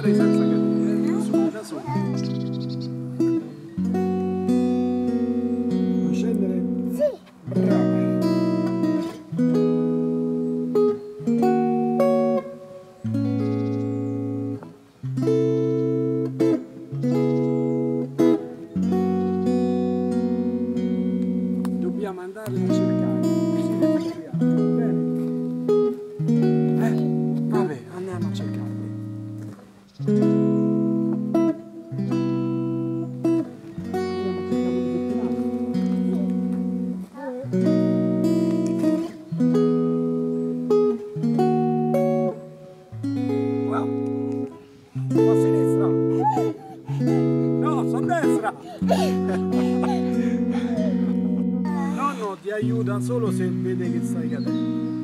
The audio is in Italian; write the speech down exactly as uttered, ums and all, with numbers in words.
andare senza cadere, su, da solo. Vuoi scendere? Sì. Brava. Dobbiamo andarle a cercare, così le troviamo, bene? Eh? Vabbè, andiamo a cercarle. Wow. A sinistra. No, a destra. Nonno ti aiuta solo se vede che stai cadendo.